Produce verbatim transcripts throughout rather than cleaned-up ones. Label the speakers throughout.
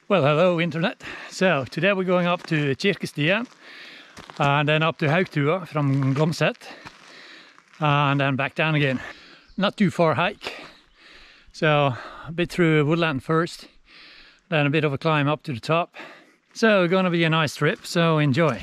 Speaker 1: Well, hello internet. So today we're going up to Kirkestien and then up to Haugtua from Glomset and then back down again. Not too far hike, so a bit through woodland first, then a bit of a climb up to the top. So it's gonna be a nice trip, so enjoy.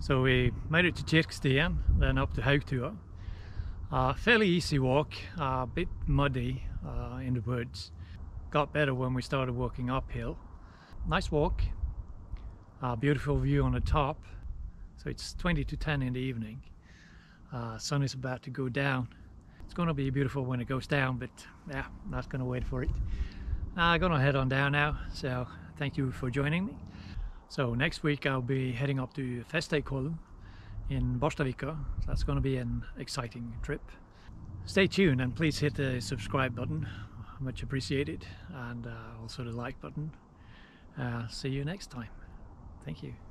Speaker 1: So we made it to Kirkestien, then up to Haugtua. Uh, fairly easy walk, a uh, bit muddy uh, in the woods. Got better when we started walking uphill. Nice walk, uh, beautiful view on the top. So it's twenty to ten in the evening. Uh, sun is about to go down. It's gonna be beautiful when it goes down, but yeah, not gonna wait for it. I'm gonna head on down now, so thank you for joining me. So next week I'll be heading up to Festeikollen in Borstavika. So that's gonna be an exciting trip. Stay tuned and please hit the subscribe button, much appreciated, and uh, also the like button. Uh, see you next time. Thank you.